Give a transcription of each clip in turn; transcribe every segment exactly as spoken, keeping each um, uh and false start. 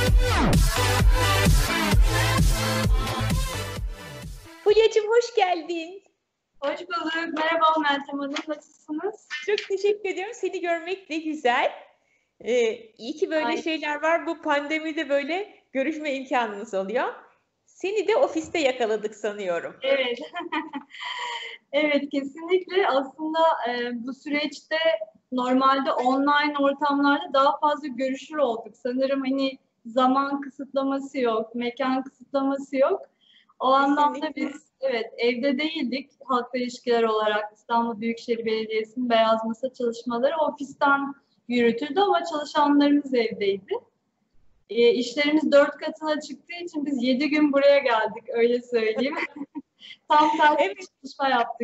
Fulya'cığım hoş geldin. Hoş bulduk. Merhaba Meltem Hanım. Nasılsınız? Çok teşekkür ediyorum. Seni görmek de güzel. Ee, iyi ki böyle Ay. şeyler var. Bu pandemide böyle görüşme imkanımız oluyor. Seni de ofiste yakaladık sanıyorum. Evet. Evet, kesinlikle. Aslında e, bu süreçte normalde online ortamlarda daha fazla görüşür olduk. Sanırım hani zaman kısıtlaması yok, mekan kısıtlaması yok. O anlamda Kesinlikle. biz evet evde değildik. Halkla ilişkiler olarak İstanbul Büyükşehir Belediyesi'nin beyaz masa çalışmaları ofisten yürütüldü ama çalışanlarımız evdeydi. E, işlerimiz dört katına çıktığı için biz yedi gün buraya geldik, öyle söyleyeyim. Tam tersi Evet. bir çalışma yaptık.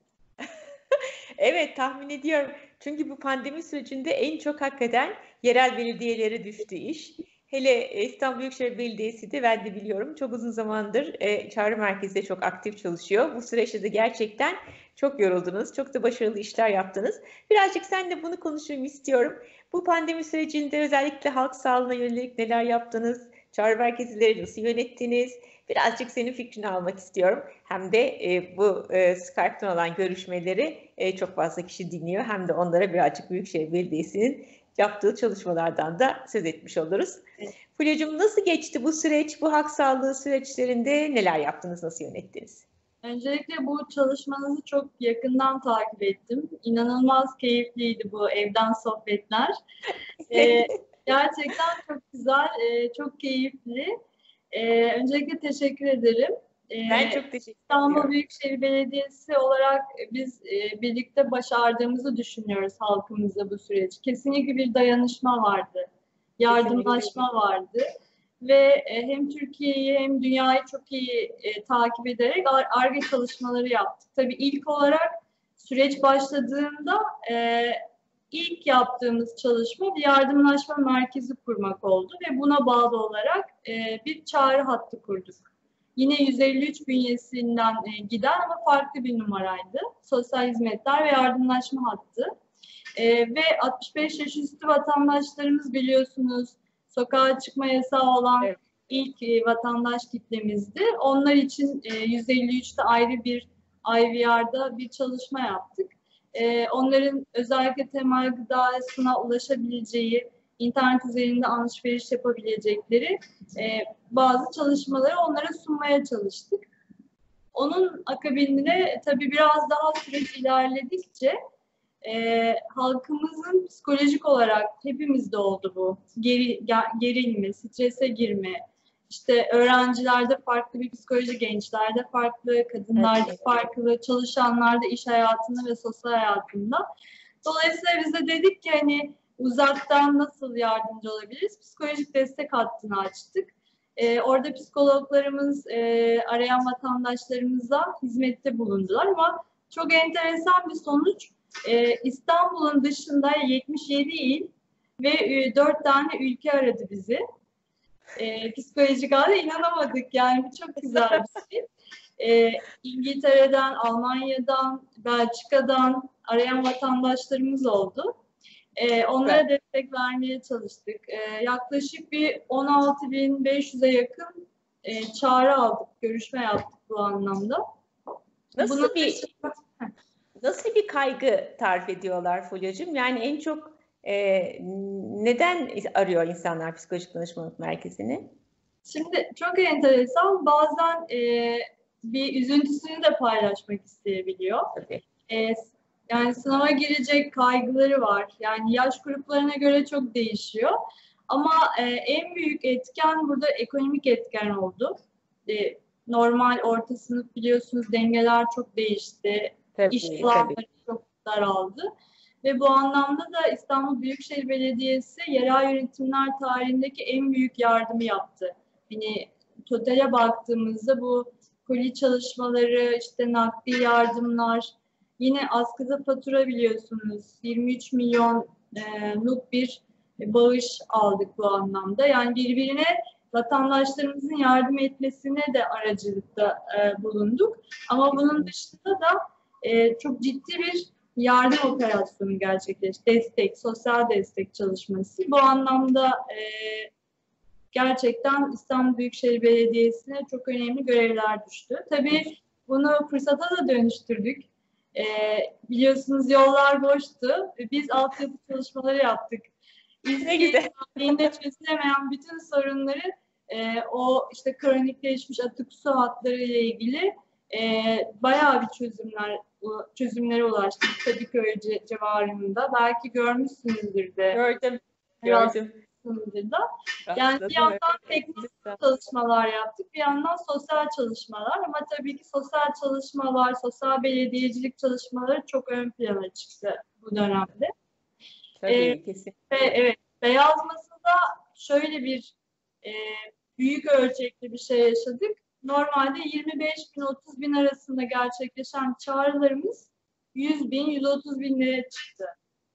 Evet, tahmin ediyorum. Çünkü bu pandemi sürecinde en çok hakikaten yerel belediyelere düştü iş. Hele İstanbul Büyükşehir Belediyesi de ben de biliyorum çok uzun zamandır e, çağrı merkezi de çok aktif çalışıyor. Bu süreçte de gerçekten çok yoruldunuz, çok da başarılı işler yaptınız. Birazcık seninle bunu konuşayım istiyorum. Bu pandemi sürecinde özellikle halk sağlığına yönelik neler yaptınız? Çağrı merkezleri nasıl yönettiniz? Birazcık senin fikrini almak istiyorum. Hem de e, bu e, Skype'tan olan görüşmeleri e, çok fazla kişi dinliyor. Hem de onlara birazcık Büyükşehir Belediyesi'nin yaptığı çalışmalardan da söz etmiş oluruz. Evet. Fulya'cığım nasıl geçti bu süreç? Bu halk sağlığı süreçlerinde neler yaptınız, nasıl yönettiniz? Öncelikle bu çalışmanızı çok yakından takip ettim. İnanılmaz keyifliydi bu evden sohbetler. Ee, gerçekten çok güzel, e, çok keyifli. Ee, öncelikle teşekkür ederim. Ee, Ben çok teşekkür İstanbul ediyorum. Büyükşehir Belediyesi olarak biz e, birlikte başardığımızı düşünüyoruz halkımızla bu süreç. Kesinlikle bir dayanışma vardı, yardımlaşma vardı ve e, hem Türkiye'yi hem dünyayı çok iyi e, takip ederek Ar-Ge çalışmaları yaptık. Tabii ilk olarak süreç başladığında e, ilk yaptığımız çalışma bir yardımlaşma merkezi kurmak oldu ve buna bağlı olarak e, bir çağrı hattı kurduk. Yine yüz elli üç bünyesinden e, giden ama farklı bir numaraydı. Sosyal hizmetler ve yardımlaşma hattı. E, ve altmış beş yaş üstü vatandaşlarımız biliyorsunuz sokağa çıkma yasağı olan Evet. ilk e, vatandaş kitlemizdi. Onlar için e, yüz elli üçte ayrı bir I V R'da bir çalışma yaptık. E, onların özellikle temel gıdasına ulaşabileceği, internet üzerinde alışveriş yapabilecekleri e, bazı çalışmaları onlara sunmaya çalıştık. Onun akabinde tabii biraz daha süreç ilerledikçe e, halkımızın psikolojik olarak hepimizde oldu bu. Geri, gerilme, strese girme, işte öğrencilerde farklı bir psikoloji, gençlerde farklı, kadınlarda Evet. farklı, çalışanlarda iş hayatında ve sosyal hayatında. Dolayısıyla biz de dedik ki hani uzaktan nasıl yardımcı olabiliriz? Psikolojik destek hattını açtık. Ee, orada psikologlarımız e, arayan vatandaşlarımıza hizmette bulundular ama çok enteresan bir sonuç. Ee, İstanbul'un dışında yetmiş yedi il ve e, dört tane ülke aradı bizi. Ee, psikolojik hale inanamadık yani bu çok güzel bir şey. Ee, İngiltere'den, Almanya'dan, Belçika'dan arayan vatandaşlarımız oldu. Ee, onlara Evet. destek vermeye çalıştık. Ee, yaklaşık bir on altı bin beş yüze yakın e, çağrı aldık, görüşme yaptık bu anlamda. Nasıl Bunun bir dışında nasıl bir kaygı tarif ediyorlar Fulya'cığım? Yani en çok e, neden arıyor insanlar psikolojik danışmanlık merkezini? Şimdi çok enteresan, bazen e, bir üzüntüsünü de paylaşmak isteyebiliyor. Tabii. E, yani sınava girecek kaygıları var. Yani yaş gruplarına göre çok değişiyor. Ama e, en büyük etken burada ekonomik etken oldu. E, normal orta sınıf biliyorsunuz dengeler çok değişti. İş Tabii, tabii. alanları çok daraldı. Ve bu anlamda da İstanbul Büyükşehir Belediyesi yerel yönetimler tarihindeki en büyük yardımı yaptı. Hani totale baktığımızda bu koli çalışmaları, işte nakdi yardımlar, yine askıda fatura biliyorsunuz yirmi üç milyonluk bir bağış aldık bu anlamda. Yani birbirine vatandaşlarımızın yardım etmesine de aracılıkta e, bulunduk. Ama bunun dışında da e, çok ciddi bir yardım operasyonu gerçekleşti. Destek, sosyal destek çalışması. Bu anlamda e, gerçekten İstanbul Büyükşehir Belediyesi'ne çok önemli görevler düştü. Tabii bunu fırsata da dönüştürdük. Ee, biliyorsunuz yollar boştu. Biz altyapı çalışmaları yaptık. Ne güzel. İzmir'de çözülemeyen bütün sorunları e, o işte kronikleşmiş atık su hatları ile ilgili e, bayağı bir çözümler çözümlere ulaştık Kadıköy civarında. Belki görmüşsünüzdür de. Gördüm. Gördüm. Da. Yani bir yandan teknik çalışmalar yaptık, bir yandan sosyal çalışmalar ama tabii ki sosyal çalışmalar, sosyal belediyecilik çalışmaları çok ön plana çıktı bu dönemde. Tabii, ee, kesinlikle. Ve evet, Beyaz Masa'da şöyle bir e, büyük ölçekli bir şey yaşadık. Normalde yirmi beş bin otuz bin arasında gerçekleşen çağrılarımız yüz bin yüz otuz bin liraya çıktı.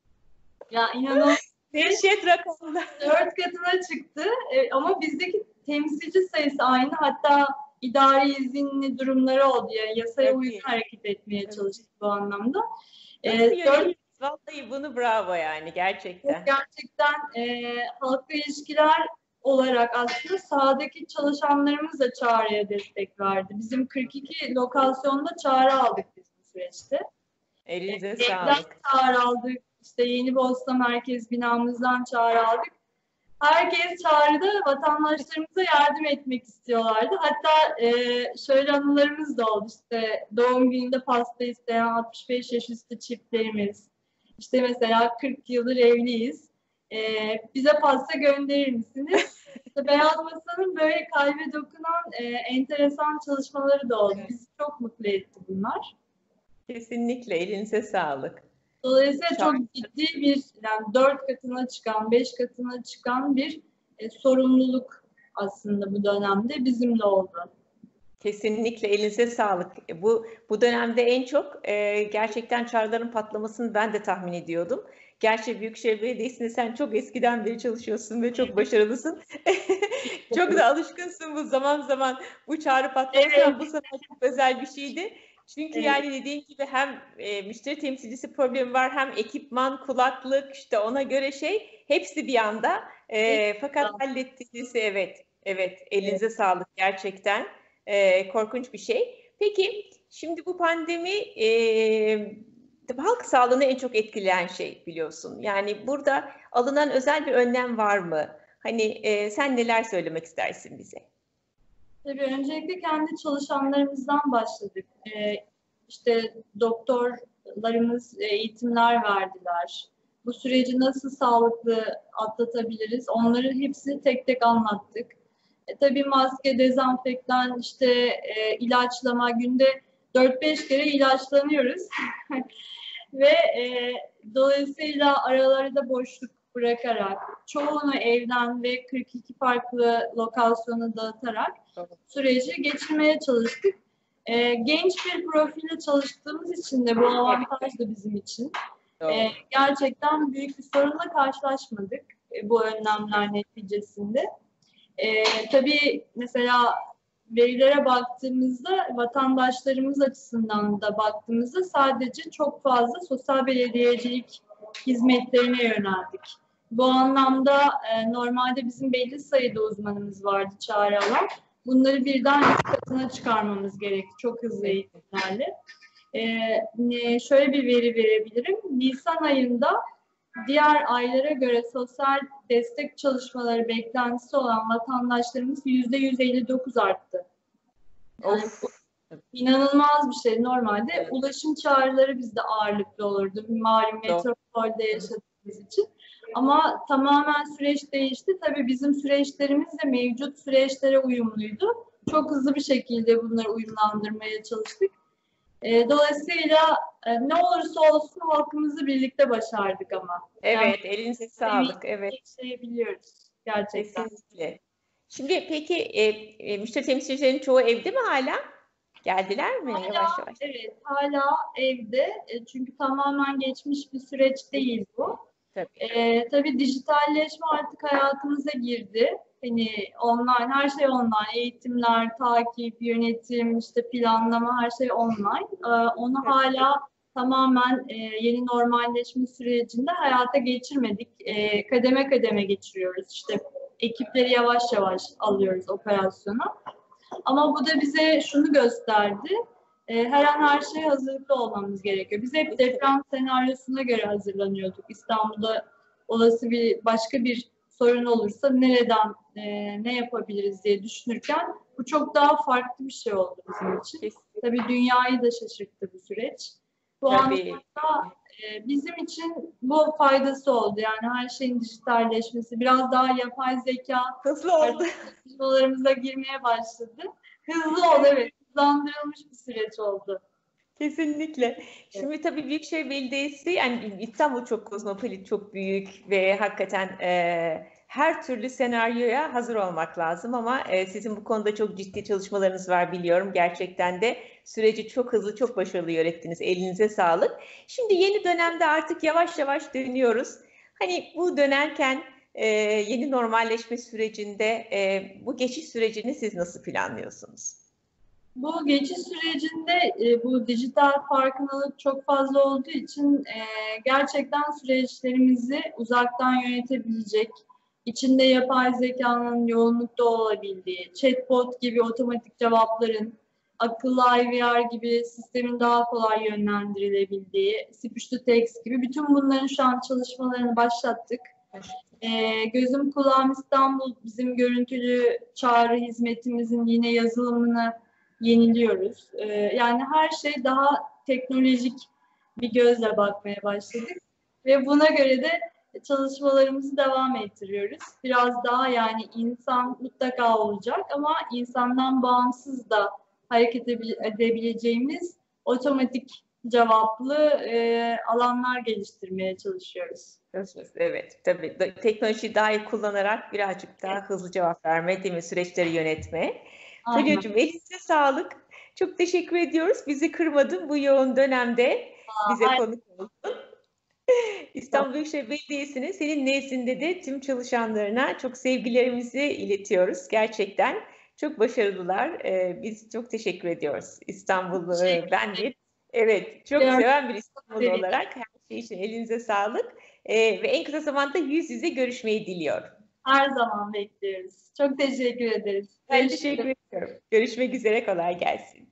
Ya inanılmaz. Dehşet rakamlar. Dört katına çıktı e, ama bizdeki temsilci sayısı aynı. Hatta idari izinli durumları oldu. Yani yasaya evet. uygun hareket etmeye evet. çalıştık bu anlamda. Nasıl e, dört... Vallahi bunu bravo yani gerçekten. Gerçekten e, halkla ilişkiler olarak aslında sahadaki çalışanlarımız da çağrıya destek verdi. Bizim kırk iki lokasyonda çağrı aldık biz bu süreçte. Elinize e, sağlık. Çağrı aldık. İşte Yenibosna Merkez binamızdan çağrı aldık. Herkes çağrıda vatandaşlarımıza yardım etmek istiyorlardı. Hatta e, şöyle anılarımız da oldu. İşte doğum gününde pasta isteyen altmış beş yaş üstü çiftlerimiz. İşte mesela kırk yıldır evliyiz. E, bize pasta gönderir misiniz? İşte Beyaz Masa'nın böyle kalbe dokunan e, enteresan çalışmaları da oldu. Bizi çok mutlu etti bunlar. Kesinlikle elinize sağlık. Dolayısıyla çok ciddi bir, yani dört katına çıkan, beş katına çıkan bir e, sorumluluk aslında bu dönemde bizimle oldu. Kesinlikle elinize sağlık. Bu bu dönemde en çok e, gerçekten çağrıların patlamasını ben de tahmin ediyordum. Gerçi Büyükşehir Belediyesi'nde sen çok eskiden beri çalışıyorsun ve çok başarılısın. Çok da alışkınsın bu zaman zaman bu çağrı patlaması. Evet. Bu sefer çok özel bir şeydi. Çünkü evet. yani dediğim gibi hem e, müşteri temsilcisi problemi var, hem ekipman, kulaklık, işte ona göre şey, hepsi bir anda. E, evet. Fakat hallettiğiniz evet, evet elinize evet. sağlık gerçekten. E, korkunç bir şey. Peki şimdi bu pandemi e, halk sağlığını en çok etkileyen şey biliyorsun. Yani burada alınan özel bir önlem var mı? Hani e, sen neler söylemek istersin bize? Tabii öncelikle kendi çalışanlarımızdan başladık. Ee, işte doktorlarımız eğitimler verdiler. Bu süreci nasıl sağlıklı atlatabiliriz? Onları hepsini tek tek anlattık. E, tabii maske, dezenfektan, işte e, ilaçlama, günde dört beş kere ilaçlanıyoruz. Ve e, dolayısıyla araları da boşluk bırakarak, çoğunu evden ve kırk iki farklı lokasyona dağıtarak süreci geçirmeye çalıştık. E, genç bir profilde çalıştığımız için de bu avantaj da bizim için. E, gerçekten büyük bir sorunla karşılaşmadık e, bu önlemler neticesinde. E, tabii mesela verilere baktığımızda, vatandaşlarımız açısından da baktığımızda sadece çok fazla sosyal belediyecilik hizmetlerine yöneldik. Bu anlamda e, normalde bizim belli sayıda uzmanımız vardı çağrı alan. Bunları birden iki katına çıkarmamız gerekti çok hızlı eğitimlerle. E, şöyle bir veri verebilirim. Nisan ayında diğer aylara göre sosyal destek çalışmaları beklentisi olan vatandaşlarımız yüzde yüz elli dokuz arttı. Yani bu inanılmaz bir şey. Normalde evet. ulaşım çağrıları bizde ağırlıklı olurdu. Malum metropolde yaşadığımız için. Ama tamamen süreç değişti. Tabii bizim süreçlerimiz de mevcut süreçlere uyumluydu. Çok hızlı bir şekilde bunları uyumlandırmaya çalıştık. E, dolayısıyla e, ne olursa olsun halkımızı birlikte başardık ama. Evet, yani, elinize sağlık. Evet. Yaşayabiliyoruz gerçekten. Kesinlikle. Şimdi peki e, e, müşteri temsilcilerin çoğu evde mi hala? Geldiler mi hala, yavaş yavaş? Evet, hala evde. E, çünkü tamamen geçmiş bir süreç değil bu. Tabii. E, tabii dijitalleşme artık hayatımıza girdi. Hani online, her şey online. Eğitimler, takip, yönetim, işte planlama, her şey online. E, onu evet. hala tamamen e, yeni normalleşme sürecinde hayata geçirmedik. E, kademe kademe geçiriyoruz. İşte ekipleri yavaş yavaş alıyoruz operasyona. Ama bu da bize şunu gösterdi. E, her an her şeye hazırlıklı olmamız gerekiyor. Biz hep deprem senaryosuna göre hazırlanıyorduk. İstanbul'da olası bir başka bir sorun olursa nereden e, ne yapabiliriz diye düşünürken bu çok daha farklı bir şey oldu bizim için. Kesinlikle. Tabii dünyayı da şaşırttı bu süreç. Bu Tabii. anlamda e, bizim için bu faydası oldu. Yani her şeyin dijitalleşmesi, biraz daha yapay zeka hızlı oldu. Çalışmalarımıza girmeye başladı. Hızlı oldu, evet. Hızlandırılmış bir süreç oldu. Kesinlikle. Şimdi tabii Büyükşehir Belediyesi, yani İstanbul çok kozmopolit, çok büyük ve hakikaten e, her türlü senaryoya hazır olmak lazım ama e, sizin bu konuda çok ciddi çalışmalarınız var biliyorum. Gerçekten de süreci çok hızlı, çok başarılı yönettiniz. Elinize sağlık. Şimdi yeni dönemde artık yavaş yavaş dönüyoruz. Hani bu dönerken e, yeni normalleşme sürecinde e, bu geçiş sürecini siz nasıl planlıyorsunuz? Bu geçiş sürecinde e, bu dijital farkındalık çok fazla olduğu için e, gerçekten süreçlerimizi uzaktan yönetebilecek, içinde yapay zekanın yoğunlukta olabildiği, chatbot gibi otomatik cevapların, akıllı I V R gibi sistemin daha kolay yönlendirilebildiği, speech to text gibi bütün bunların şu an çalışmalarını başlattık. E, gözüm kulağım İstanbul bizim görüntülü çağrı hizmetimizin yine yazılımını yeniliyoruz. Ee, yani her şey daha teknolojik bir gözle bakmaya başladık ve buna göre de çalışmalarımızı devam ettiriyoruz. Biraz daha yani insan mutlaka olacak ama insandan bağımsız da hareket edebileceğimiz otomatik cevaplı e, alanlar geliştirmeye çalışıyoruz. Evet, tabii. Teknolojiyi daha iyi kullanarak birazcık daha hızlı cevap verme, değil mi? Süreçleri yönetme. Feria'cığım, elinize sağlık. Çok teşekkür ediyoruz. Bizi kırmadın bu yoğun dönemde. Aa, bize hayır. konuk oldun. İstanbul Büyükşehir Belediyesi'nin senin nezdinde de tüm çalışanlarına çok sevgilerimizi iletiyoruz. Gerçekten çok başarılılar. Ee, biz çok teşekkür ediyoruz. İstanbul'u ben bir, evet, çok evet. seven bir İstanbul evet. olarak her şey için elinize sağlık. Ee, ve en kısa zamanda yüz yüze görüşmeyi diliyorum. Her zaman bekliyoruz. Çok teşekkür ederiz. Ben teşekkür ediyorum. Görüşmek üzere, kolay gelsin.